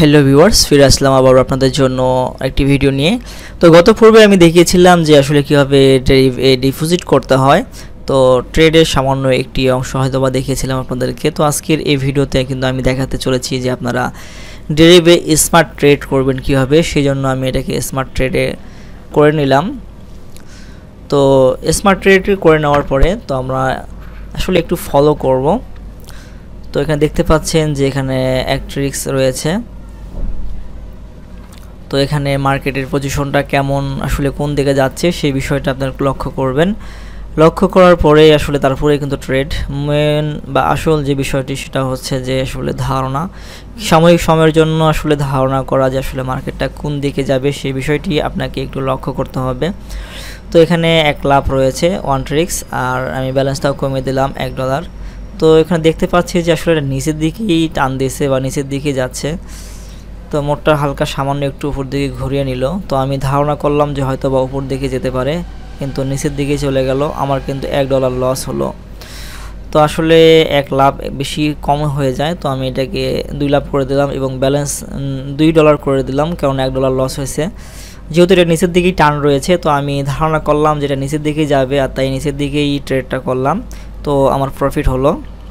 Hello viewers, ফিরে আসলাম আবার আপনাদের জন্য একটি ভিডিও নিয়ে। তো গত পর্বে আমি দেখিয়েছিলাম যে আসলে কিভাবে ডেরিভ এ ডিপোজিট করতে হয়। তো ট্রেডের সামান্য একটি অংশ হয়তোবা দেখিয়েছিলাম আপনাদেরকে। তো আজকের এই ভিডিওতে কিন্তু আমি দেখাতে চলেছি যে আপনারা ডেরিভে স্মার্ট ট্রেড করবেন কিভাবে। সেই জন্য আমি এটাকে স্মার্ট ট্রেডে করে নিলাম। তো স্মার্ট ট্রেড করে নেওয়ার পরে তো আমরা আসলে একটু ফলো করব। তো এখানে দেখতে পাচ্ছেন যে এখানে অ্যাক্ট্রিক্স রয়েছে। তো এখানে মার্কেটের পজিশনটা কেমন, আসলে কোন দিকে যাচ্ছে সেই বিষয়টা আপনারা লক্ষ্য করবেন। লক্ষ্য করার পরে আসলে তারপরে কিন্তু ট্রেড মেন বা আসল যে বিষয়টি সেটা হচ্ছে যে আসলে ধারণা, সাময়িক সময়ের জন্য আসলে ধারণা করা যে আসলে মার্কেটটা কোন দিকে যাবে সেই বিষয়টি আপনাকে একটু লক্ষ্য করতে হবে। তো এখানে এক লাভ রয়েছে ওয়ান ট্রিক্স, আর আমি ব্যালেন্সটাও কমিয়ে দিলাম $1। তো এখানে দেখতে পাচ্ছি যে আসলে নিচের দিকেই টান দিয়েছে বা নিচের দিকে যাচ্ছে। তো মোটটা হালকা সামান্য একটু উপর দিকে ঘুরিয়ে নিল। তো আমি ধারণা করলাম যে হয়তো বা উপর দিকে যেতে পারে, কিন্তু নিচের দিকে চলে গেল। আমার কিন্তু $1 লস হলো। তো আসলে এক লাভ বেশি কম হয়ে যায়। তো আমি এটাকে 2 লাভ করে দিলাম এবং ব্যালেন্স $2 করে দিলাম, কারণ $1 লস হয়েছে। যেহেতু এটা নিচের দিকেই টান রয়েছে, তো আমি ধারণা করলাম যে এটা নিচের দিকেই যাবে, আর তাই নিচের দিকেই ট্রেডটা করলাম। তো আমার প্রফিট হলো।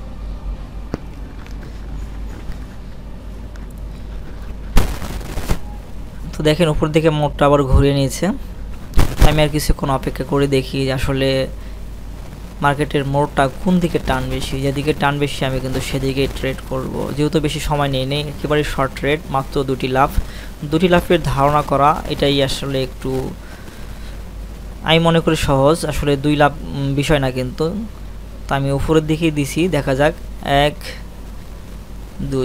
তো দেখেন উপর দিকে মোটটা আবার ঘুরিয়ে নিয়েছে। আমি আর কিছুক্ষণ অপেক্ষা করে দেখি যে আসলে মার্কেটের মোড়টা কোন দিকে টান বেশি। যেদিকে টান বেশি আমি কিন্তু সেদিকে ট্রেড করব। যেহেতু বেশি সময় নেই, একেবারে শর্ট ট্রেড, মাত্র 2টি লাভ। 2টি লাভের ধারণা করা এটাই আসলে একটু আমি মনে করি সহজ। আসলে 2 লাভ বিষয় না কিন্তু। তো আমি উপরের দিকেই দিছি, দেখা যাক 1 2।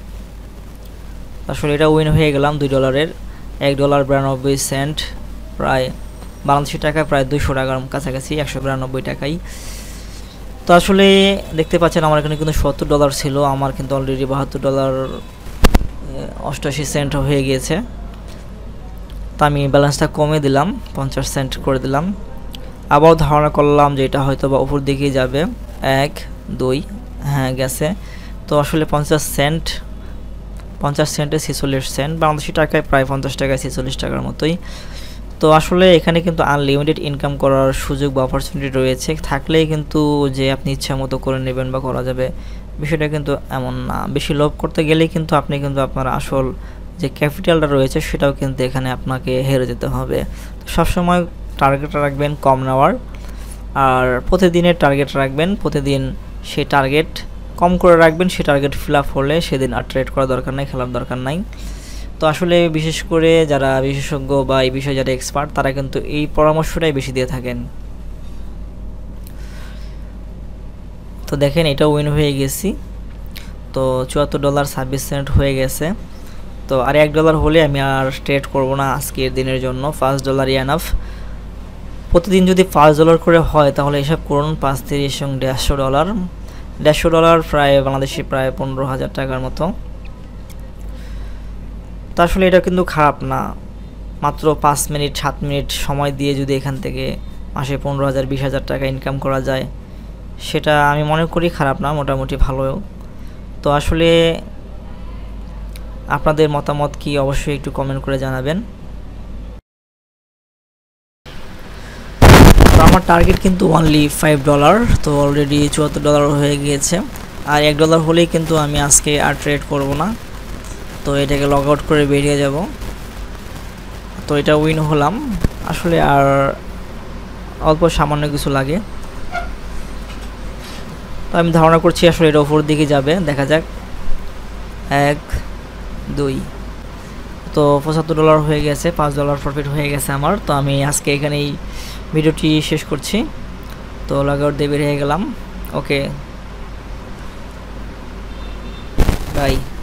আসলে এটা উইন হয়ে গেলাম $2-এর। $1.92, প্রায় বাংলাদেশি টাকায় প্রায় 200 টাকার কাছাকাছি, 192 টাকাই। তো আসলে দেখতে পাচ্ছেন আমার এখানে কিন্তু $70 ছিল, আমার কিন্তু অলরেডি $72.88 হয়ে গিয়েছে। তো আমি ব্যালেন্সটা কমে দিলাম, 50 সেন্ট করে দিলাম। আবার ধারণা করলাম যে এটা হয়তো বা উপর দিকেই যাবে। 1 2, হ্যাঁ গেছে। তো আসলে 50 সেন্টে 46 সেন্ট, বাংলাদেশি টাকায় প্রায় 50 টাকায় 46 টাকার মতোই। তো আসলে এখানে কিন্তু আনলিমিটেড ইনকাম করার সুযোগ বা অপরচুনিটি রয়েছে, থাকলেই কিন্তু যে আপনি ইচ্ছা মতো করে নেবেন বা করা যাবে বিষয়টা কিন্তু এমন না। বেশি লোভ করতে গেলেই কিন্তু আপনি কিন্তু আপনার আসল যে ক্যাপিটালটা রয়েছে সেটাও কিন্তু এখানে আপনাকে হেরে যেতে হবে। তো সবসময় টার্গেট রাখবেন কম নেওয়ার, আর প্রতিদিনের টার্গেট রাখবেন। প্রতিদিন সেই টার্গেট কম করে রাখবেন, সে টার্গেট ফিল আপ হলে সেদিন আর ট্রেড করার দরকার নাই, খেলার দরকার নাই। তো আসলে বিশেষ করে যারা বিশেষজ্ঞ বা এই বিষয়ে যারা এক্সপার্ট, তারা কিন্তু এই পরামর্শটাই বেশি দিয়ে থাকেন। তো দেখেন এটা উইন হয়ে গেছি। তো $74.26 হয়ে গেছে। তো আর $1 হলে আমি আর ট্রেড করব না আজকের দিনের জন্য। $5 এনাফ। প্রতিদিন যদি $5 করে হয় তাহলে হিসাব করুন, 5 30 এবং $150 প্রায় বাংলাদেশি প্রায় 15,000 টাকার মতো। তো আসলে এটা কিন্তু খারাপ না। মাত্র 5 মিনিট 7 মিনিট সময় দিয়ে যদি এখান থেকে মাসে 15,000 20,000 টাকা ইনকাম করা যায়, সেটা আমি মনে করি খারাপ না, মোটামুটি ভালো। তো আসলে আপনাদের মতামত কি অবশ্যই একটু কমেন্ট করে জানাবেন। তো আমার টার্গেট কিন্তু অনলি $5। তো অলরেডি $74 হয়ে গিয়েছে, আর $1 হলেই কিন্তু আমি আজকে আর ট্রেড করব না। তো এটাকে লগ আউট করে বেরিয়ে যাব। তো এটা উইন হলাম। আসলে আর অল্প সামান্য কিছু লাগে। তো আমি ধারণা করছি আসলে এটা উপর দিকে যাবে, দেখা যাক। 1 2। তো $75 হয়ে গেছে, $5 প্রফিট হয়ে গেছে আমার। তো আমি আজকে এখানেই ভিডিওটি শেষ করছি। তো লগ আউট দিয়ে বেরিয়ে গেলাম। Okay by.